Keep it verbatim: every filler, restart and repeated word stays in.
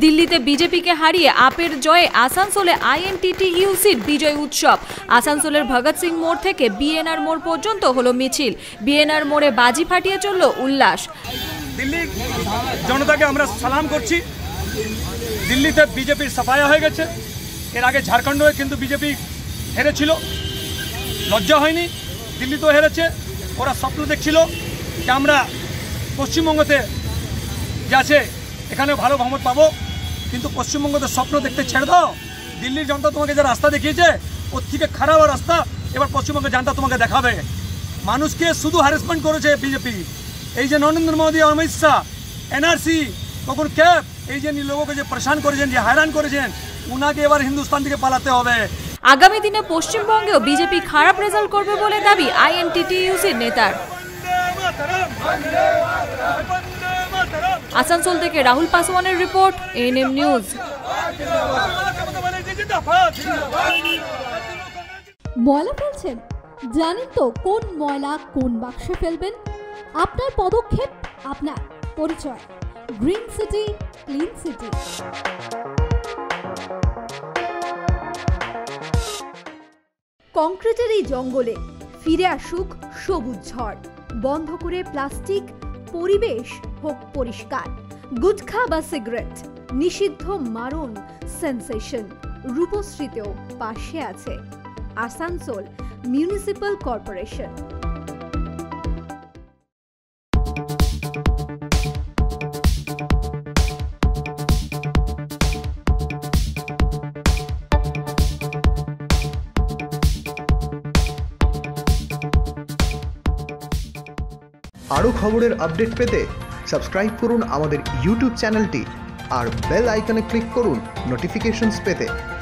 দিল্লিতে বিজেপিকে হারিয়ে আপের জয়ে আসানসোলে আইএনটিটিইউসির বিজয় উৎসব। আসানসোলের ভগৎ সিং মোড় থেকে বিএনআর মোড় পর্যন্ত হলো মিছিল। বিএনআর মোড়ে বাজি ফাটিয়ে চলল উল্লাস। দিল্লি জনতাকে আমরা সালাম করছি। দিল্লিতে বিজেপির সাফায়া হয়ে গেছে। এর আগে ঝাড়খণ্ডে কিন্তু বিজেপি হেরেছিল, লজ্জা হয়নি। দিল্লি তো হেরেছে। ওরা স্বপ্ন দেখছিল যে আমরা পশ্চিমবঙ্গতে যাচ্ছে এখানে ভালো ভ্রমণ পাবো, কিন্তু পশ্চিমবঙ্গতে স্বপ্ন দেখতে ছেড়ে দাও। দিল্লির জনতা তোমাকে যে রাস্তা দেখিয়েছে ওর থেকে খারাপ রাস্তা এবার পশ্চিমবঙ্গের জনতা তোমাকে দেখাবে। মানুষকে শুধু হ্যারাসমেন্ট করেছে বিজেপি। এই যে নরেন্দ্র মোদী অমিত শাহ এনআরসি কখন ক্যাব এই যে লোককে যে পরেশান করেছেন, যে হয়রান করেছেন, উনাকে এবার হিন্দুস্তান থেকে পালাতে হবে। আগামী দিনে পশ্চিমবঙ্গেও বিজেপি খারাপ রেজাল্ট করবে বলে দাবি আইএনটিটিইউসির নেতার। আসানসোল থেকে রাহুল পাসওয়ানের রিপোর্ট, এএনএম নিউজ। ময়লা ফেলছেন? জানেন তো কোন ময়লা কোন বাক্সে ফেলবেন? আপনার পদক্ষেপ, আপনার পরিচয়। Green city, clean city. কংক্রিটের এই জঙ্গলে ফিরে আসুক সবুজ ঝড়। বন্ধ করে প্লাস্টিক, পরিবেশ হোক পরিষ্কার। গুটখা বা সিগারেট নিষিদ্ধ, মারণ সেন্সেশন। রূপশ্রীতেও পাশে আছে আসানসোল মিউনিসিপ্যাল কর্পোরেশন। আরও খবরের আপডেট পেতে সাবস্ক্রাইব করুন আমাদের ইউটিউব চ্যানেলটি আর বেল আইকনে ক্লিক করুন নোটিফিকেশনস পেতে।